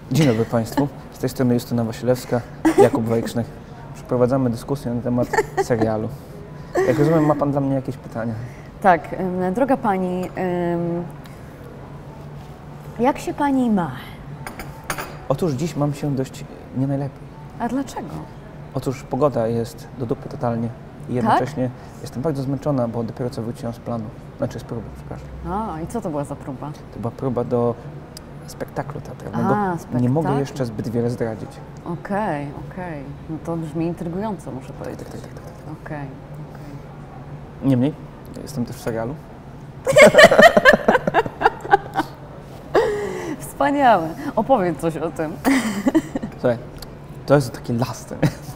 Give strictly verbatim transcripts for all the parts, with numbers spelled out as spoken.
Dzień dobry Państwu, z tej strony Justyna Wasilewska, Jakub Wejksznych. Przeprowadzamy dyskusję na temat serialu. Jak rozumiem, ma Pan dla mnie jakieś pytania? Tak, droga Pani, jak się Pani ma? Otóż dziś mam się dość nie najlepiej. A dlaczego? Otóż pogoda jest do dupy totalnie i jednocześnie tak? Jestem bardzo zmęczona, bo dopiero co wróciłam z planu, znaczy z próby, przepraszam. A, i co to była za próba? To była próba do spektaklu teatralnego. A, spektakl. Nie mogę jeszcze zbyt wiele zdradzić. Okej, okay, okej. Okay. No to brzmi intrygująco, muszę powiedzieć. Tak, tak, tak. tak, tak. Okej, okay, okay. Niemniej, jestem też w serialu. Wspaniałe. Opowiedz coś o tym. Słuchaj, to jest taki las.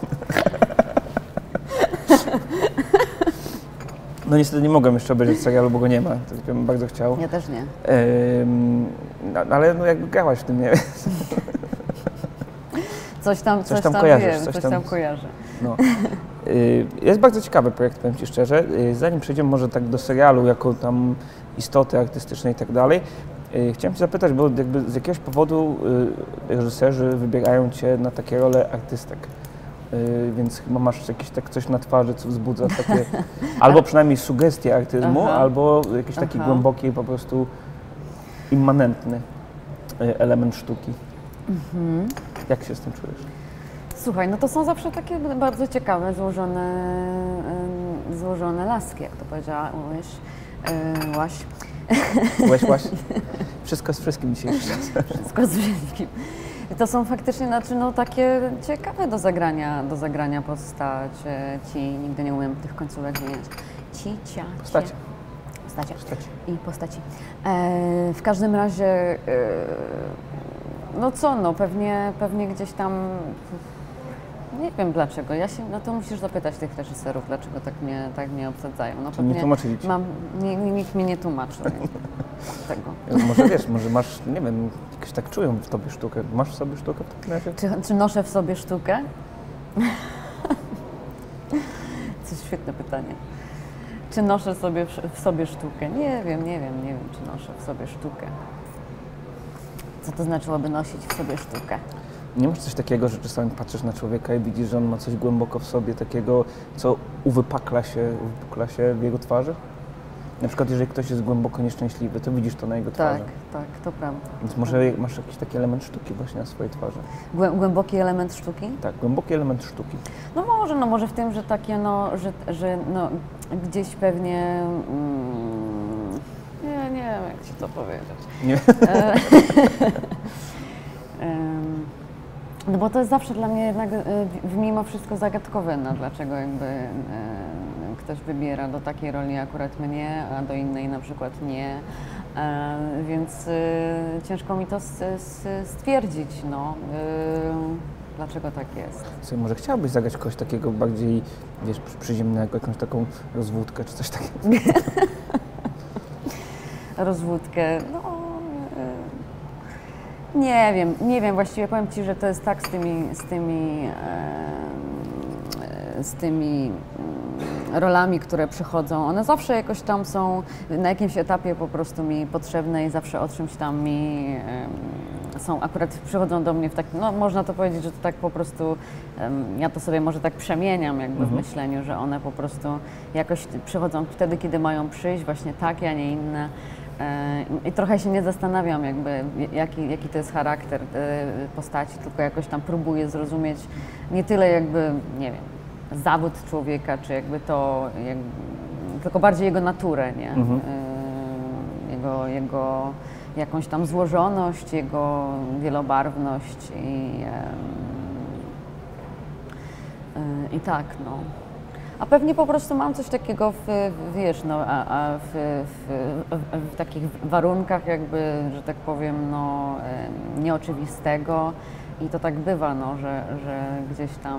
No niestety nie mogłem jeszcze obejrzeć serialu, bo go nie ma, to bym bardzo chciał. Ja też nie. Ym, no, ale no jakby grałaś w tym, nie wiem. Coś tam, coś coś tam, tam kojarzysz, wiem, coś, coś tam, tam kojarzę. No. Yy, jest bardzo ciekawy projekt, powiem Ci szczerze. Yy, zanim przejdziemy może tak do serialu, jako tam istoty artystycznej i tak dalej, yy, chciałem Cię zapytać, bo jakby z jakiegoś powodu yy, reżyserzy wybierają Cię na takie role artystek. Yy, więc chyba masz jakieś tak coś na twarzy, co wzbudza takie, albo przynajmniej sugestie artyzmu, Aha. albo jakiś taki Aha. głęboki, po prostu immanentny yy, element sztuki. Mhm. Jak się z tym czujesz? Słuchaj, no to są zawsze takie bardzo ciekawe, złożone, yy, złożone laski, jak to powiedziałaś. Yy, łaś. Łaś, łaś. Wszystko z wszystkim dzisiejszy czas. Wszystko z wszystkim. To są faktycznie, znaczy, no, takie ciekawe do zagrania, do zagrania postaci. Nigdy nie umiem tych końcówek wymieniać. Ci, cia, Postacie. Postacie. Postacie. I postaci. E, w każdym razie, e, no co, no pewnie, pewnie gdzieś tam, nie wiem dlaczego, ja się, no to musisz zapytać tych reżyserów, dlaczego tak mnie, tak mnie obsadzają. No pewnie nie tłumaczyli ci. Mam, nie, nikt mi nie tłumaczy tego. Może wiesz, może masz, nie wiem, jakoś tak czują w tobie sztukę. Masz w sobie sztukę w takim razie? Czy, czy noszę w sobie sztukę? To jest świetne pytanie. Czy noszę sobie w sobie sztukę? Nie wiem, nie wiem, nie wiem, czy noszę w sobie sztukę. Co to znaczyłoby nosić w sobie sztukę? Nie masz coś takiego, że czasami patrzysz na człowieka i widzisz, że on ma coś głęboko w sobie takiego, co uwypakla się, uwypukla się w jego twarzy? Na przykład, jeżeli ktoś jest głęboko nieszczęśliwy, to widzisz to na jego twarzy. Tak, tak, to prawda. Więc może masz jakiś taki element sztuki właśnie na swojej twarzy. Głę głęboki element sztuki? Tak, głęboki element sztuki. No może, no może w tym, że takie, no, że, że no, gdzieś pewnie, mm, nie, nie wiem, jak ci to powiedzieć. Nie? No bo to jest zawsze dla mnie jednak mimo wszystko zagadkowe, no dlaczego jakby e, ktoś wybiera do takiej roli akurat mnie, a do innej na przykład nie, e, więc e, ciężko mi to s, s, stwierdzić, no, e, dlaczego tak jest. Słuchaj, może chciałabyś zagrać kogoś takiego bardziej, wiesz, przyziemnego, jakąś taką rozwódkę czy coś takiego? Rozwódkę, no... Nie wiem, nie wiem, właściwie powiem Ci, że to jest tak z tymi, z tymi, e, z tymi rolami, które przychodzą. One zawsze jakoś tam są na jakimś etapie po prostu mi potrzebne i zawsze o czymś tam mi e, są, akurat przychodzą do mnie w takim, no można to powiedzieć, że to tak po prostu, e, ja to sobie może tak przemieniam jakby mhm. w myśleniu, że one po prostu jakoś przychodzą wtedy, kiedy mają przyjść, właśnie takie, a nie inne. I trochę się nie zastanawiam, jakby, jaki, jaki to jest charakter postaci, tylko jakoś tam próbuję zrozumieć nie tyle jakby, nie wiem, zawód człowieka, czy jakby to, jak, tylko bardziej jego naturę, nie? Mhm. Jego, jego jakąś tam złożoność, jego wielobarwność i, i tak, no. A pewnie po prostu mam coś takiego w, wiesz, no, a, a w, w, w, w takich warunkach jakby, że tak powiem, no, nieoczywistego i to tak bywa, no, że, że gdzieś tam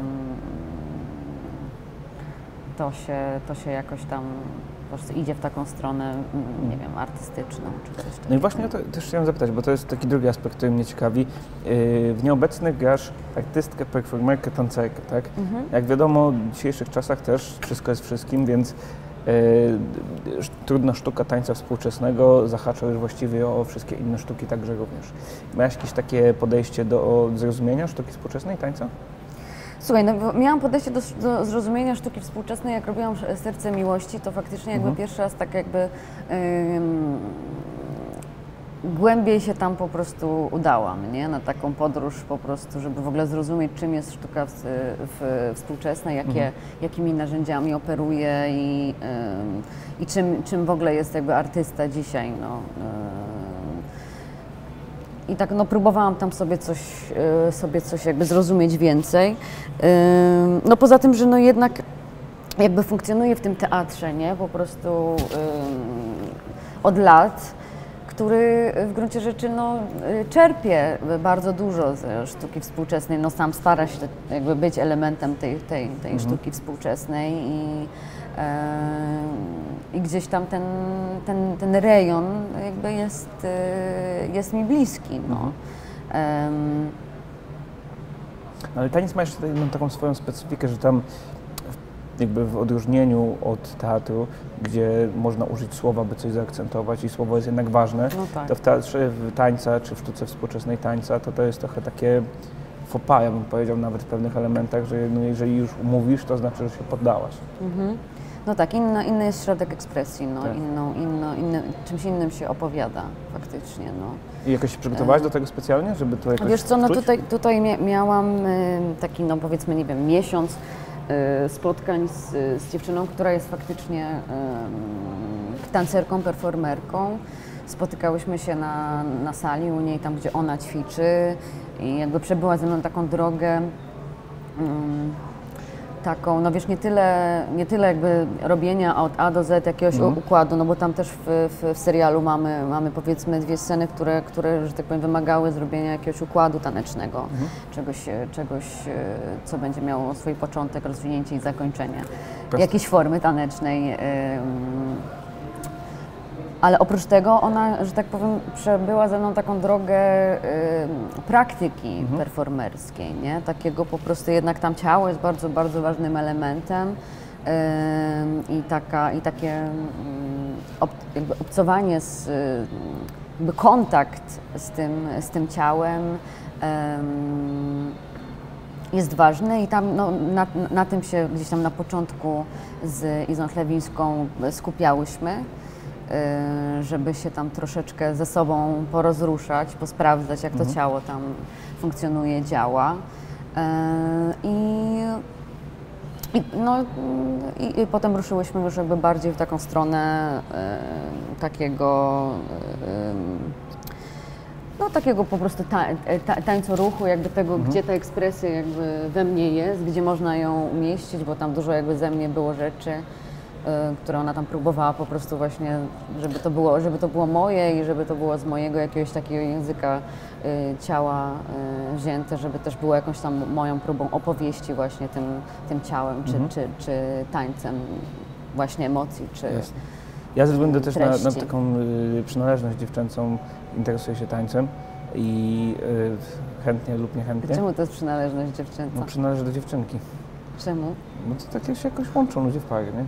to się, to się jakoś tam po prostu idzie w taką stronę, nie wiem, artystyczną czy coś takiego. No i właśnie o to też chciałem zapytać, bo to jest taki drugi aspekt, który mnie ciekawi. W Nieobecnych grasz artystkę, performerkę, tancerkę, tak? Mhm. Jak wiadomo, w dzisiejszych czasach też wszystko jest wszystkim, więc trudna sztuka tańca współczesnego zahacza już właściwie o wszystkie inne sztuki także również. Miałeś jakieś takie podejście do zrozumienia sztuki współczesnej tańca? Słuchaj, no, miałam podejście do, do zrozumienia sztuki współczesnej, jak robiłam Serce Miłości, to faktycznie jakby mhm. pierwszy raz tak jakby ym, głębiej się tam po prostu udałam, nie? Na taką podróż po prostu, żeby w ogóle zrozumieć, czym jest sztuka w, w, współczesna, jakie, mhm. jakimi narzędziami operuje i, ym, i czym, czym w ogóle jest jakby artysta dzisiaj. No. I tak no, próbowałam tam sobie coś, y, sobie coś jakby zrozumieć więcej. Y, no poza tym, że no jednak jakby funkcjonuję w tym teatrze, nie? Po prostu y, od lat, który w gruncie rzeczy no, czerpie bardzo dużo ze sztuki współczesnej. No sam stara się jakby być elementem tej, tej, tej mhm. sztuki współczesnej i I gdzieś tam ten, ten, ten rejon jakby jest, jest mi bliski. No. Mhm. Um. Ale taniec ma jeszcze jedną taką swoją specyfikę, że tam jakby w odróżnieniu od teatru, gdzie można użyć słowa, by coś zaakcentować i słowo jest jednak ważne, no tak. to w teatrze w tańca czy w sztuce współczesnej tańca to to jest trochę takie faux pas, ja bym powiedział nawet w pewnych elementach, że no, jeżeli już mówisz, to znaczy, że się poddałaś. Mhm. No tak, inny, inny jest środek ekspresji, no, tak. inną, inno, inny, czymś innym się opowiada faktycznie. No. I jakoś się przygotowałaś do tego specjalnie, żeby to jakoś Wiesz co, no wczuć? tutaj, tutaj miałam y, taki, no powiedzmy, nie wiem, miesiąc y, spotkań z, z dziewczyną, która jest faktycznie y, tancerką, performerką. Spotykałyśmy się na, na sali u niej, tam gdzie ona ćwiczy i jakby przebyła ze mną taką drogę. Y, Taką, no wiesz, nie tyle, nie tyle jakby robienia od A do Z jakiegoś mm. układu, no bo tam też w, w, w serialu mamy, mamy powiedzmy dwie sceny, które, które, że tak powiem, wymagały zrobienia jakiegoś układu tanecznego, mm. czegoś, czegoś, co będzie miało swój początek, rozwinięcie i zakończenie, Proste. jakiejś formy tanecznej. Ale oprócz tego ona, że tak powiem, przebyła ze mną taką drogę y, praktyki mhm. performerskiej, nie? Takiego po prostu jednak tam ciało jest bardzo, bardzo ważnym elementem y, i, taka, i takie y, ob, jakby obcowanie, z, y, jakby kontakt z tym, z tym ciałem y, jest ważny i tam no, na, na tym się gdzieś tam na początku z Izą Chlewińską skupiałyśmy. Żeby się tam troszeczkę ze sobą porozruszać, posprawdzać, jak mhm. to ciało tam funkcjonuje, działa. I, i, no, i, i potem ruszyłyśmy już jakby bardziej w taką stronę takiego no takiego po prostu ta, ta, tańcoruchu, jakby tego, mhm. gdzie ta ekspresja jakby we mnie jest, gdzie można ją umieścić, bo tam dużo jakby ze mnie było rzeczy, które ona tam próbowała po prostu właśnie, żeby to było, żeby to było moje i żeby to było z mojego jakiegoś takiego języka y, ciała y, wzięte, żeby też było jakąś tam moją próbą opowieści właśnie tym, tym ciałem, mhm. czy, czy, czy tańcem właśnie emocji, czy Jasne. Ja ze względu też na, na taką y, przynależność dziewczęcą interesuję się tańcem i y, chętnie lub niechętnie. Czemu to jest przynależność dziewczęca? No, przynależę do dziewczynki. Czemu? No to takie się jakoś łączą ludzie w parze, nie?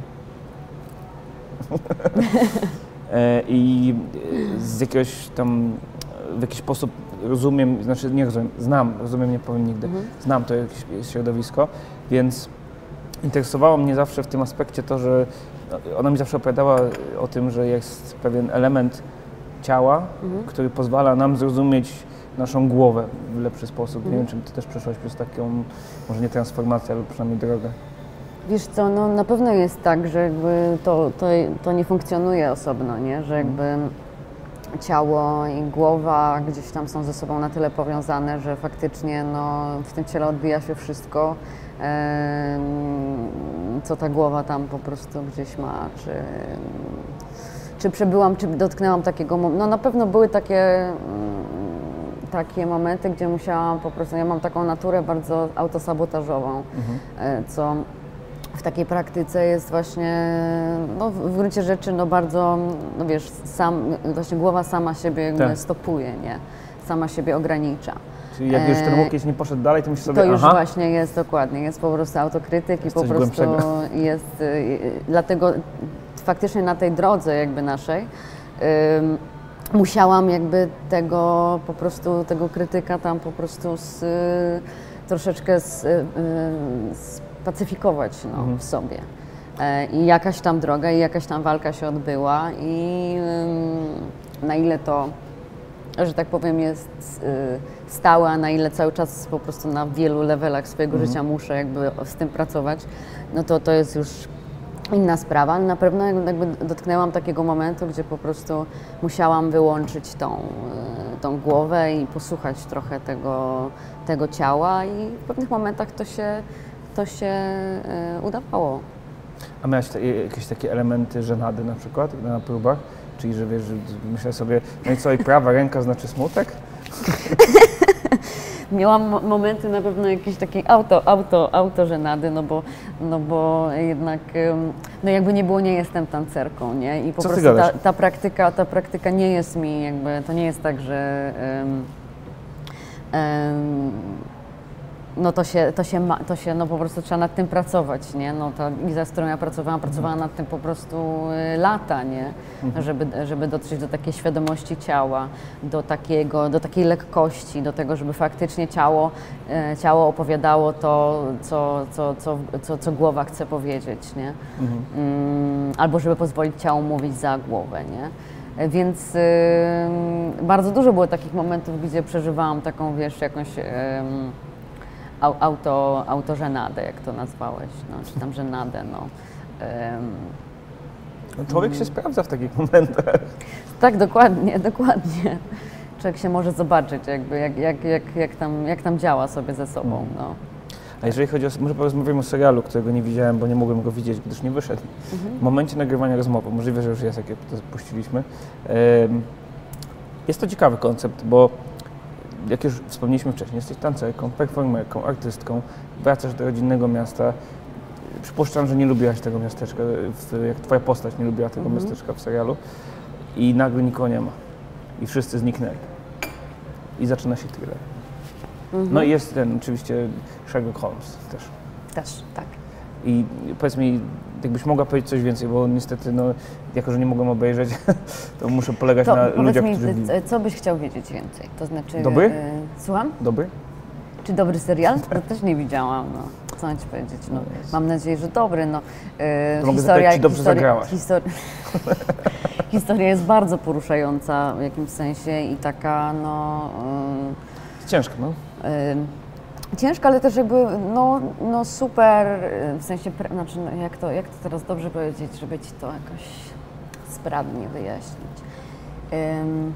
I z jakiegoś tam, w jakiś sposób rozumiem, znaczy nie rozumiem, znam, rozumiem nie powiem nigdy, mhm. znam to jakieś środowisko, więc interesowało mnie zawsze w tym aspekcie to, że ona mi zawsze opowiadała o tym, że jest pewien element ciała, mhm. który pozwala nam zrozumieć naszą głowę w lepszy sposób. Mhm. Nie wiem, czy ty też przeszłaś przez taką, może nie transformację, ale przynajmniej drogę. Wiesz co, no na pewno jest tak, że jakby to, to, to nie funkcjonuje osobno, nie? Że jakby ciało i głowa gdzieś tam są ze sobą na tyle powiązane, że faktycznie no, w tym ciele odbija się wszystko, e, co ta głowa tam po prostu gdzieś ma, czy, czy przebyłam, czy dotknęłam takiego, no na pewno były takie, takie momenty, gdzie musiałam po prostu, ja mam taką naturę bardzo autosabotażową, mhm. e, co w takiej praktyce jest właśnie, no w gruncie rzeczy, no bardzo, no wiesz, sam, właśnie głowa sama siebie jakby tak. stopuje, nie? Sama siebie ogranicza. Czyli jak już ten łokieć nie poszedł dalej, to myślisz sobie, to już aha. właśnie jest dokładnie, jest po prostu autokrytyk jest i po prostu głębszego. jest, y, dlatego faktycznie na tej drodze jakby naszej ym, musiałam jakby tego po prostu, tego krytyka tam po prostu z, y, troszeczkę z, y, spacyfikować no, mhm. w sobie. E, I jakaś tam droga i jakaś tam walka się odbyła i y, na ile to, że tak powiem, jest y, stałe, a na ile cały czas po prostu na wielu levelach swojego mhm. życia muszę jakby z tym pracować, no to to jest już inna sprawa. Na pewno jakby dotknęłam takiego momentu, gdzie po prostu musiałam wyłączyć tą, tą głowę i posłuchać trochę tego, tego ciała i w pewnych momentach to się, to się udawało. A miałaś te, jakieś takie elementy żenady na przykład na próbach? Czyli, że wiesz, że myślę sobie, no i co, i prawa ręka znaczy smutek? Miałam momenty na pewno jakieś takiej auto, auto, autożenady, no bo, no bo jednak, no jakby nie było, nie jestem tancerką, nie? I po Co prostu ta, ta praktyka, ta praktyka nie jest mi jakby, to nie jest tak, że um, um, no to się, to się, ma, to się, no po prostu trzeba nad tym pracować, nie? No ta Iza, z którą ja pracowałam, pracowała nad tym po prostu lata, nie? Mhm. Żeby, żeby dotrzeć do takiej świadomości ciała, do takiego, do takiej lekkości, do tego, żeby faktycznie ciało, ciało opowiadało to, co, co, co, co, co głowa chce powiedzieć, nie? Mhm. Mm, albo żeby pozwolić ciału mówić za głowę, nie? Więc y, bardzo dużo było takich momentów, gdzie przeżywałam taką, wiesz, jakąś... Y, Auto, autożenadę, jak to nazwałeś, no, czy tam żenadę, no. Um, no człowiek się sprawdza w takich momentach. Tak, dokładnie, dokładnie. Człowiek się może zobaczyć, jakby, jak, jak, jak, jak, tam, jak tam działa sobie ze sobą, hmm. no. A jeżeli chodzi o, może porozmawiamy o serialu, którego nie widziałem, bo nie mogłem go widzieć, gdyż nie wyszedł. Mhm. W momencie nagrywania rozmowy, możliwe, że już jest, jak to puściliśmy, um, jest to ciekawy koncept, bo jak już wspomnieliśmy wcześniej, jesteś tancerką, performerką, artystką, wracasz do rodzinnego miasta. Przypuszczam, że nie lubiłaś tego miasteczka, jak twoja postać nie lubiła tego mm-hmm. miasteczka w serialu i nagle nikogo nie ma i wszyscy zniknęli i zaczyna się thriller. Mm-hmm. No i jest ten oczywiście Sherlock Holmes też. Też, tak. I powiedz mi, jakbyś mogła powiedzieć coś więcej, bo niestety, no, jako że nie mogłem obejrzeć, to muszę polegać to na ludziach, mi, którzy... Co byś chciał wiedzieć więcej? To znaczy... Dobry? Y, słucham? Dobry? Czy dobry serial? To też nie widziałam, no. Co mam ci powiedzieć? No, mam nadzieję, że dobry, no. Y, historia, ci dobrze historia, zagrałaś. Historia, historia jest bardzo poruszająca w jakimś sensie i taka, no... Y, Ciężka, no. Y, Ciężko, ale też jakby, no, no super, w sensie, znaczy, no jak, to, jak to teraz dobrze powiedzieć, żeby ci to jakoś sprawnie wyjaśnić. Um,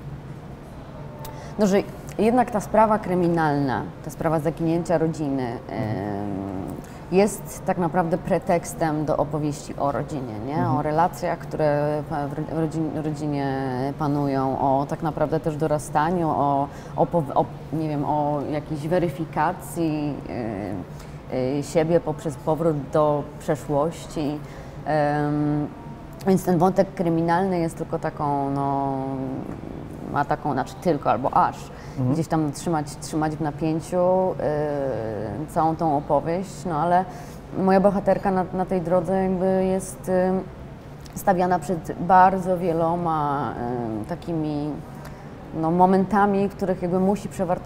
no, że jednak ta sprawa kryminalna, ta sprawa zaginięcia rodziny um, jest tak naprawdę pretekstem do opowieści o rodzinie, nie? Mhm. O relacjach, które w rodzin, rodzinie panują, o tak naprawdę też dorastaniu, o, o, o nie wiem, o jakiejś weryfikacji y, y, siebie poprzez powrót do przeszłości. Um, więc ten wątek kryminalny jest tylko taką, no, ma taką, znaczy tylko albo aż, mhm. gdzieś tam trzymać, trzymać w napięciu yy, całą tą opowieść, no ale moja bohaterka na, na tej drodze jakby jest yy, stawiana przed bardzo wieloma yy, takimi no, momentami, w których jakby musi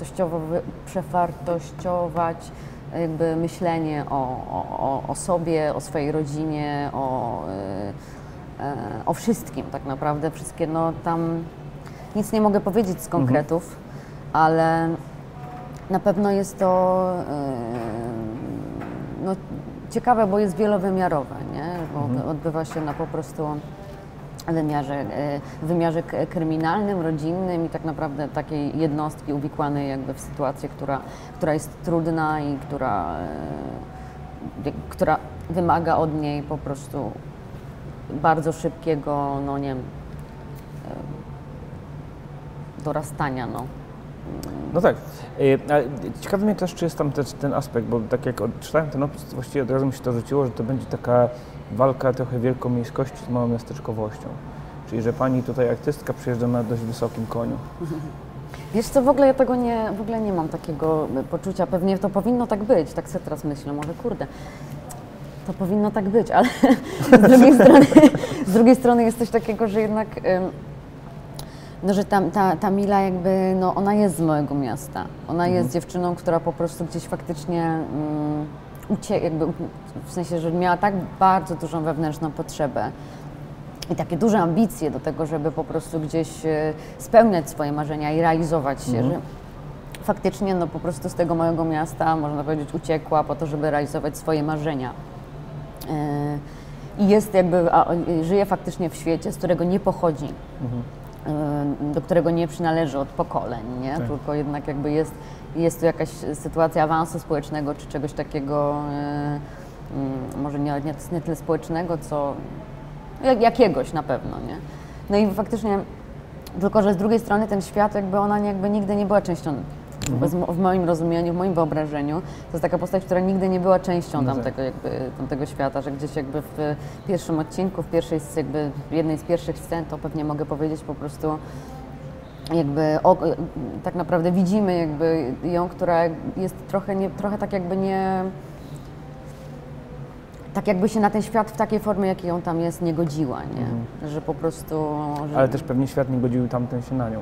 przewartościować jakby myślenie o, o, o sobie, o swojej rodzinie, o, yy, yy, o wszystkim tak naprawdę, wszystkie no tam nic nie mogę powiedzieć z konkretów, mhm. ale na pewno jest to yy, no, ciekawe, bo jest wielowymiarowe, nie? Bo mhm. odbywa się na po prostu wymiarze, yy, wymiarze kryminalnym, rodzinnym i tak naprawdę takiej jednostki uwikłanej jakby w sytuację, która, która jest trudna i która, yy, która wymaga od niej po prostu bardzo szybkiego, no nie wiem, yy, dorastania, no. No tak. Ciekawi mnie też, czy jest tam też ten aspekt, bo tak jak czytałem ten opis, to właściwie od razu mi się to rzuciło, że to będzie taka walka trochę wielkomiejskości z małą miasteczkowością. Czyli, że pani tutaj artystka przyjeżdża na dość wysokim koniu. Wiesz co, w ogóle ja tego nie, w ogóle nie mam takiego poczucia, pewnie to powinno tak być, tak sobie teraz myślę, może kurde. To powinno tak być, ale z drugiej strony, z drugiej strony jest coś takiego, że jednak, no, że ta, ta, ta Mila jakby, no ona jest z mojego miasta. Ona mhm. jest dziewczyną, która po prostu gdzieś faktycznie um, ucie, jakby, w sensie, że miała tak bardzo dużą wewnętrzną potrzebę i takie duże ambicje do tego, żeby po prostu gdzieś spełniać swoje marzenia i realizować się, mhm. że faktycznie no po prostu z tego małego miasta, można powiedzieć, uciekła po to, żeby realizować swoje marzenia. I jest jakby, a, żyje faktycznie w świecie, z którego nie pochodzi, mhm. do którego nie przynależy od pokoleń, nie? Tak. Tylko jednak jakby jest, jest tu jakaś sytuacja awansu społecznego czy czegoś takiego, może nie, nie, nie tyle społecznego, co jak, jakiegoś na pewno, nie? No i faktycznie, tylko że z drugiej strony ten świat, jakby ona jakby nigdy nie była częścią. Mhm. W moim rozumieniu, w moim wyobrażeniu, to jest taka postać, która nigdy nie była częścią no tamtego, jakby, tamtego świata, że gdzieś jakby w pierwszym odcinku, w pierwszej, jakby w jednej z pierwszych scen, to pewnie mogę powiedzieć po prostu, jakby o, tak naprawdę widzimy jakby ją, która jest trochę, nie, trochę tak jakby nie, tak jakby się na ten świat w takiej formie, jakiej ją tam jest, nie godziła, nie? Mhm. Że po prostu... Że... Ale też pewnie świat nie godził tamten się na nią.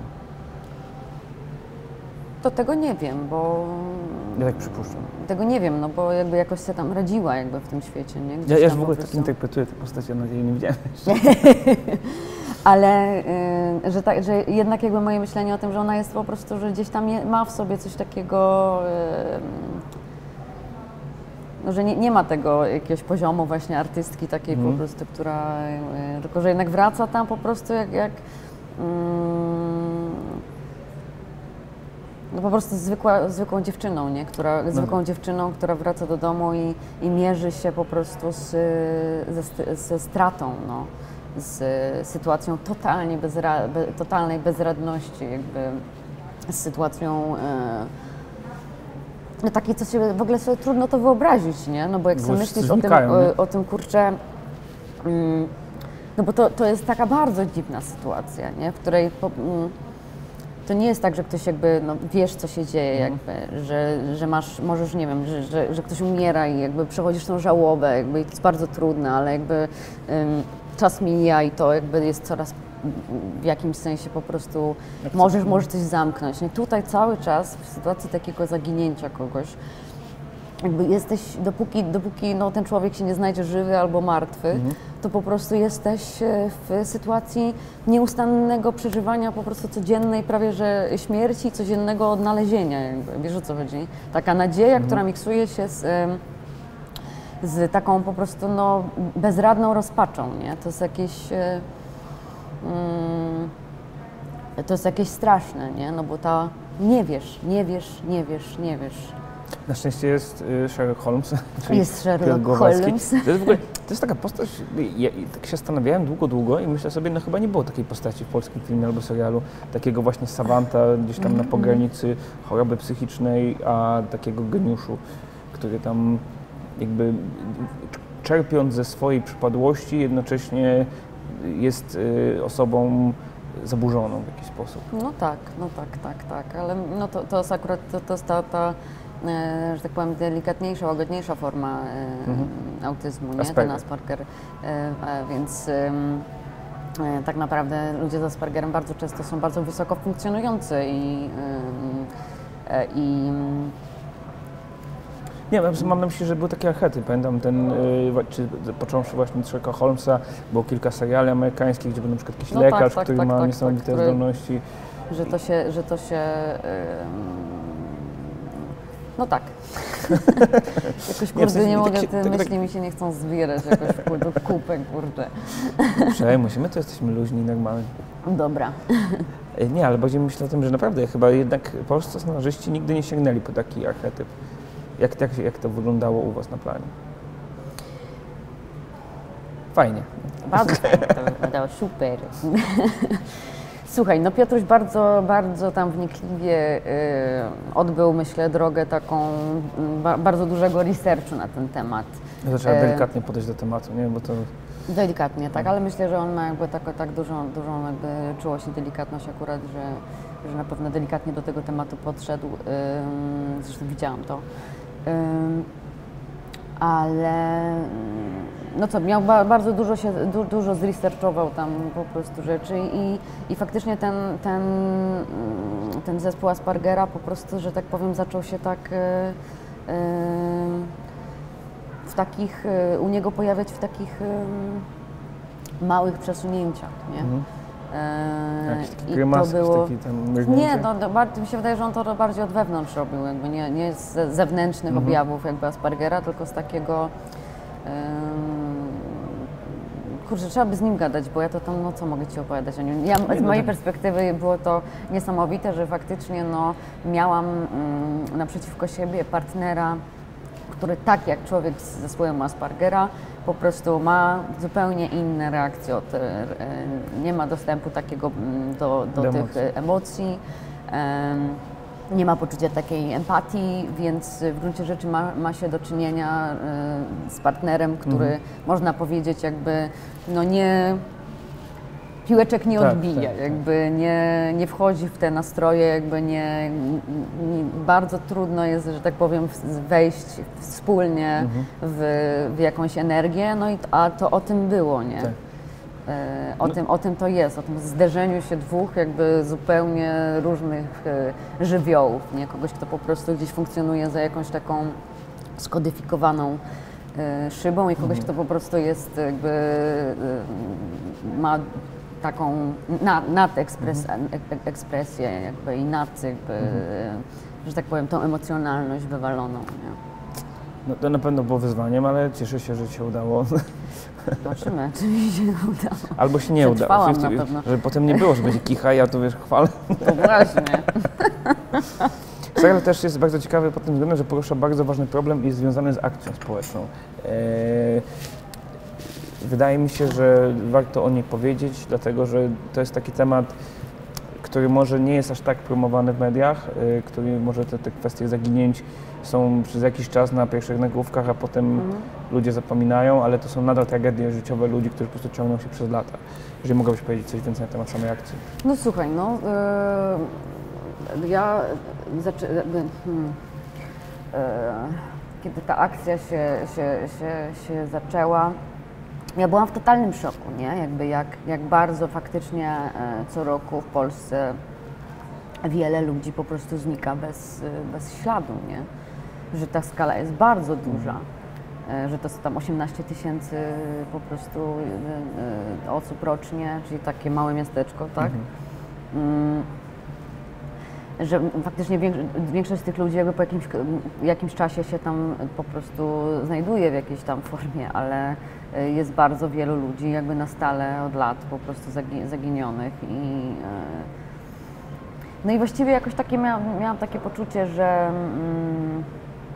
To tego nie wiem, bo... Ja tak przypuszczam. Tego nie wiem, no bo jakby jakoś się tam radziła jakby w tym świecie, nie? Gdzieś ja, ja w ogóle tak interpretuję tę postać, ja nadzieję nie widziałem Ale y, że, ta, że jednak jakby moje myślenie o tym, że ona jest po prostu, że gdzieś tam je, ma w sobie coś takiego, y, no, że nie, nie ma tego jakiegoś poziomu właśnie artystki takiej mm. po prostu, która, y, tylko że jednak wraca tam po prostu jak, jak no po prostu zwykła, zwykłą dziewczyną, nie? Która, no. zwykłą dziewczyną, która wraca do domu i, i mierzy się po prostu z, ze, ze stratą, no. Z sytuacją totalnie bezra, be, totalnej bezradności, jakby z sytuacją e, no takiej, co się w ogóle sobie trudno to wyobrazić, nie? No bo jak sobie myślisz o tym, o, o tym, kurczę, mm, no bo to, to jest taka bardzo dziwna sytuacja, nie? W której po, mm, to nie jest tak, że ktoś jakby, no wiesz, co się dzieje, jakby, że, że masz, możesz, nie wiem, że, że, że ktoś umiera i jakby przechodzisz tą żałobę, jakby i to jest bardzo trudne, ale jakby um, czas mija i to jakby jest coraz w jakimś sensie po prostu możesz, możesz coś zamknąć. Nie? Tutaj cały czas w sytuacji takiego zaginięcia kogoś, jakby jesteś, dopóki, dopóki no, ten człowiek się nie znajdzie żywy albo martwy, mhm. to po prostu jesteś w sytuacji nieustannego przeżywania po prostu codziennej prawie że śmierci, codziennego odnalezienia. Jakby. Wiesz, o co chodzi? Taka nadzieja, mhm. która miksuje się z, z taką po prostu no, bezradną rozpaczą. Nie? To jest jakieś... Mm, to jest jakieś straszne, nie? No bo ta nie wiesz, nie wiesz, nie wiesz, nie wiesz. Na szczęście jest y, Sherlock Holmes. Jest Sherlock Holmes. To jest, w ogóle, to jest taka postać, ja, tak się zastanawiałem długo, długo i myślę sobie, no chyba nie było takiej postaci w polskim filmie albo serialu, takiego właśnie savanta gdzieś tam na pogranicy choroby psychicznej, a takiego geniuszu, który tam jakby czerpiąc ze swojej przypadłości jednocześnie jest y, osobą zaburzoną w jakiś sposób. No tak, no tak, tak, tak, ale no to, to jest akurat, to, to jest ta, ta e, że tak powiem, delikatniejsza, łagodniejsza forma e, mhm. autyzmu, nie? Asperger. Ten Asperger, e, e, więc e, e, tak naprawdę ludzie z Aspergerem bardzo często są bardzo wysoko funkcjonujący i, e, i Nie, mam na myśli, że były takie archety. Pamiętam ten, yy, czy począwszy właśnie od Sherlocka Holmesa, było kilka seriali amerykańskich, gdzie był na przykład jakiś no lekarz, tak, tak, który tak, ma tak, niesamowite tak, zdolności. Że to się, że to się yy, no tak. Jakoś kurde nie, w sensie, nie mogę, tak, te tak, myśli tak, mi się nie chcą zbierać jakoś w kupę, kurde. Przejmuj się, my to jesteśmy luźni, normalni. Dobra. Nie, ale bardziej myślę o tym, że naprawdę chyba jednak polscy scenarzyści nigdy nie sięgnęli po taki archetyp. Jak, jak, jak to wyglądało u was na planie? Fajnie. Bardzo to wyglądało, super. Słuchaj, no Piotruś bardzo, bardzo tam wnikliwie y, odbył, myślę, drogę taką ba, bardzo dużego researchu na ten temat. No to trzeba delikatnie podejść do tematu, nie? Bo to... Delikatnie, tak, ale myślę, że on ma jakby tak, tak dużą, dużą jakby czułość i delikatność akurat, że, że na pewno delikatnie do tego tematu podszedł. Y, zresztą widziałam to. ale no co, miał ba bardzo dużo się, du dużo zresearchował tam po prostu rzeczy i, i faktycznie ten, ten, ten zespół Aspergera po prostu, że tak powiem, zaczął się tak yy, yy, w takich, yy, u niego pojawiać w takich yy, małych przesunięciach, nie? Mhm. Jakieś takie grymaski, było... taki tam mrugnięcie? Nie, no, to bardziej, mi się wydaje, że on to bardziej od wewnątrz robił, jakby nie, nie z zewnętrznych mhm. objawów jakby Aspergera, tylko z takiego... Um, kurczę, trzeba by z nim gadać, bo ja to tam, no co mogę Ci opowiadać o nim. Ja, z mojej perspektywy było to niesamowite, że faktycznie no, miałam um, naprzeciwko siebie partnera, który tak jak człowiek z zespołem Aspergera po prostu ma zupełnie inne reakcje, od, nie ma dostępu takiego do, do tych emocji, emocji nie ma poczucia takiej empatii, więc w gruncie rzeczy ma, ma się do czynienia z partnerem, który mhm. można powiedzieć jakby no nie, piłeczek nie tak, odbija, tak, jakby tak. Nie, nie wchodzi w te nastroje, jakby nie, nie, bardzo trudno jest, że tak powiem, wejść wspólnie mhm. w, w jakąś energię, no i a to o tym było, nie? Tak. E, o, no. tym, o tym to jest, o tym zderzeniu się dwóch jakby zupełnie różnych e, żywiołów, nie? Kogoś, kto po prostu gdzieś funkcjonuje za jakąś taką skodyfikowaną e, szybą i kogoś, mhm. kto po prostu jest jakby e, ma taką nad, nad ekspres, mhm. ekspresję jakby i nad jakby, mhm. że tak powiem, tą emocjonalność wywaloną. Nie? No to na pewno było wyzwaniem, ale cieszę się, że się udało. Zobaczymy, czy mi się udało. Albo się nie udało, na pewno. Żeby potem nie było, że będzie kicha, ja to wiesz, chwalę. No właśnie. Serial też jest bardzo ciekawy pod tym względem, że porusza bardzo ważny problem i jest związany z akcją społeczną. Eee, Wydaje mi się, że warto o niej powiedzieć, dlatego że to jest taki temat, który może nie jest aż tak promowany w mediach, y, który może te, te kwestie zaginięć są przez jakiś czas na pierwszych nagłówkach, a potem mm. ludzie zapominają, ale to są nadal tragedie życiowe ludzi, którzy po prostu ciągną się przez lata. Jeżeli mogłabyś powiedzieć coś więcej na temat samej akcji. No słuchaj, no yy, ja zaczę... Hmm, yy, kiedy ta akcja się, się, się, się zaczęła, ja byłam w totalnym szoku, nie? Jakby jak, jak bardzo faktycznie e, co roku w Polsce wiele ludzi po prostu znika bez, bez śladu, nie? Że ta skala jest bardzo duża, e, że to są tam osiemnaście tysięcy po prostu e, e, osób rocznie, czyli takie małe miasteczko, tak? Mhm. Mm, że faktycznie większość z tych ludzi jakby po jakimś, jakimś czasie się tam po prostu znajduje w jakiejś tam formie, ale jest bardzo wielu ludzi jakby na stale od lat po prostu zaginionych i no i właściwie jakoś takie miałam, miałam takie poczucie, że mm,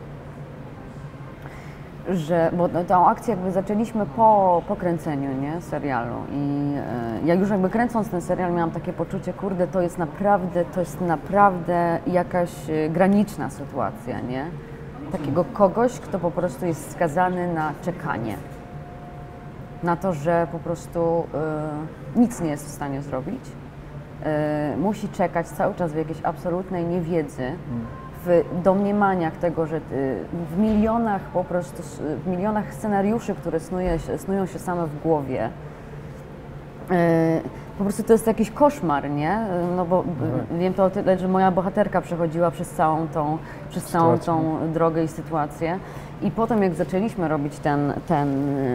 że, bo tę akcję jakby zaczęliśmy po, po kręceniu, nie, serialu i e, ja już jakby kręcąc ten serial miałam takie poczucie, kurde, to jest naprawdę, to jest naprawdę jakaś graniczna sytuacja, nie? Takiego kogoś, kto po prostu jest skazany na czekanie. Na to, że po prostu y, nic nie jest w stanie zrobić, y, musi czekać cały czas w jakiejś absolutnej niewiedzy, w domniemaniach tego, że y, w milionach po prostu, w milionach scenariuszy, które snuje, snują się same w głowie, y, po prostu to jest jakiś koszmar, nie? No bo mhm. wiem to o tyle, że moja bohaterka przechodziła przez całą tą, przez całą tą drogę i sytuację. I potem jak zaczęliśmy robić ten, ten,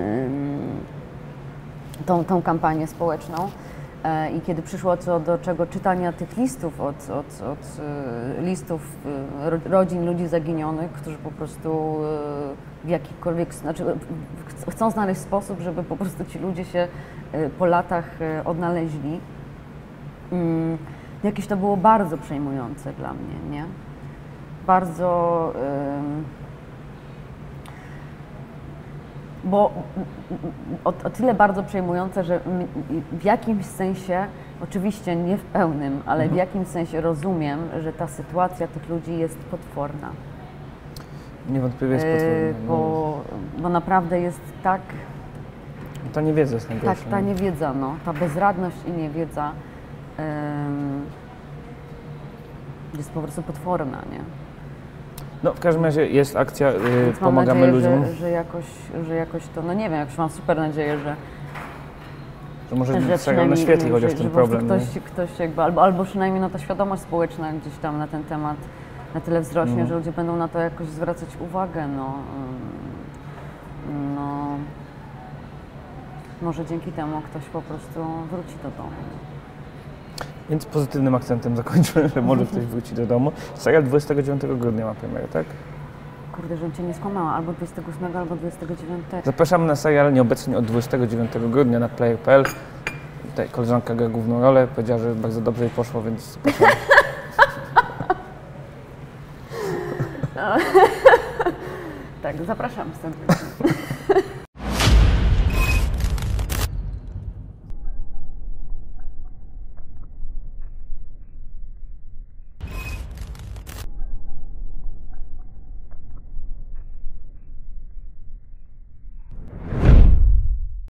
tą, tą kampanię społeczną e, i kiedy przyszło co do czego czytania tych listów od, od, od e, listów e, rodzin ludzi zaginionych, którzy po prostu e, w jakikolwiek, znaczy ch chcą znaleźć sposób, żeby po prostu ci ludzie się e, po latach e, odnaleźli. Mm, jakieś to było bardzo przejmujące dla mnie, nie? Bardzo... E, Bo o, o tyle bardzo przejmujące, że w jakimś sensie, oczywiście nie w pełnym, ale w jakimś sensie rozumiem, że ta sytuacja tych ludzi jest potworna. Niewątpliwie jest potworna. Bo, bo naprawdę jest tak... Ta niewiedza jest najgorsza. Tak, ta niewiedza, no, ta bezradność i niewiedza um, jest po prostu potworna, nie? No w każdym razie jest akcja, y, Więc mam pomagamy nadzieję, ludziom. Że, że, jakoś, że jakoś to, no nie wiem, jakoś mam super nadzieję, że, Że może że serial przynajmniej, naświetli że, chociaż że ten po prostu problem. Ktoś, ktoś jakby, albo, albo przynajmniej no, ta świadomość społeczna gdzieś tam na ten temat na tyle wzrośnie, Mhm. że ludzie będą na to jakoś zwracać uwagę. No, ym, no, może dzięki temu ktoś po prostu wróci do domu. Więc pozytywnym akcentem zakończmy, że może ktoś wróci do domu. Serial dwudziestego dziewiątego grudnia ma premierę, tak? Kurde, żebym cię nie skłamała, albo dwudziestego ósmego, albo dwudziestego dziewiątego. Zapraszamy na serial nieobecnie od dwudziestego dziewiątego grudnia na player kropka p l. Tutaj koleżanka gra główną rolę, powiedziała, że bardzo dobrze jej poszło, więc zapraszamy. Tak, zapraszam serdecznie.